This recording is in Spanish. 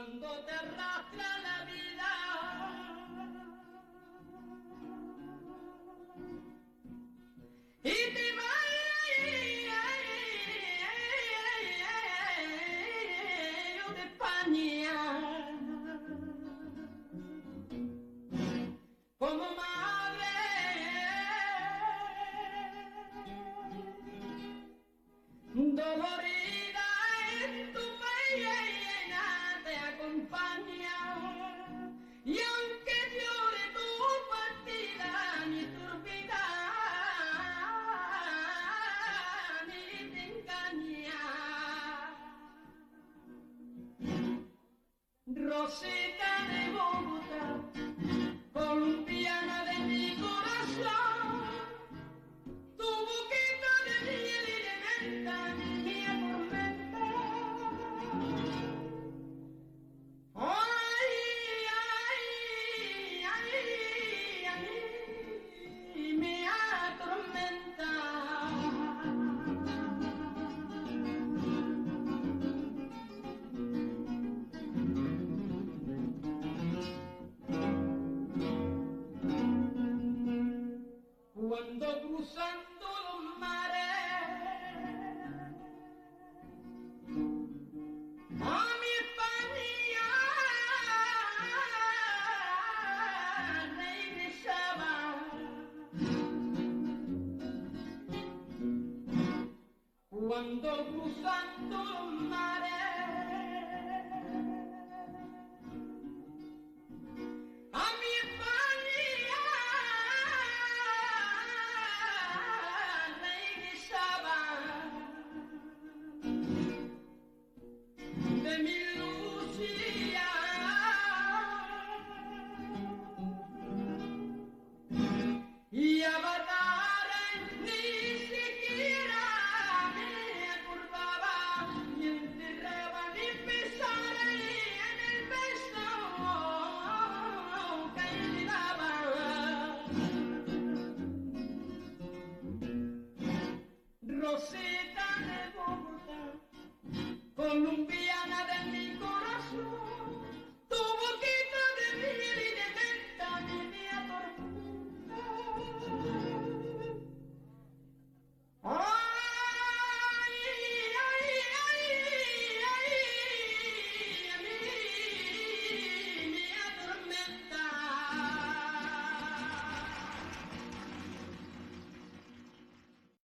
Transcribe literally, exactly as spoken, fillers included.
cuando te arrastra la vida y te va de España como madre dolorida en tu pena te acompaña, y aunque llore tu partida ni tu vida ni te engaña. Rosita de Bogotá, colombiana de mi corazón, tu boquita de miel y de menta me atormenta. Ay, ay, ay, ay, me atormenta. Cuando cruzando los mares a mi España regresaba, cuando cruzando los mares a mi España de mi Lucía, y a Batara ni siquiera me acordaba, ni enterraba ni pesara en el beso que le daba. Rosita de Bogotá, Colombia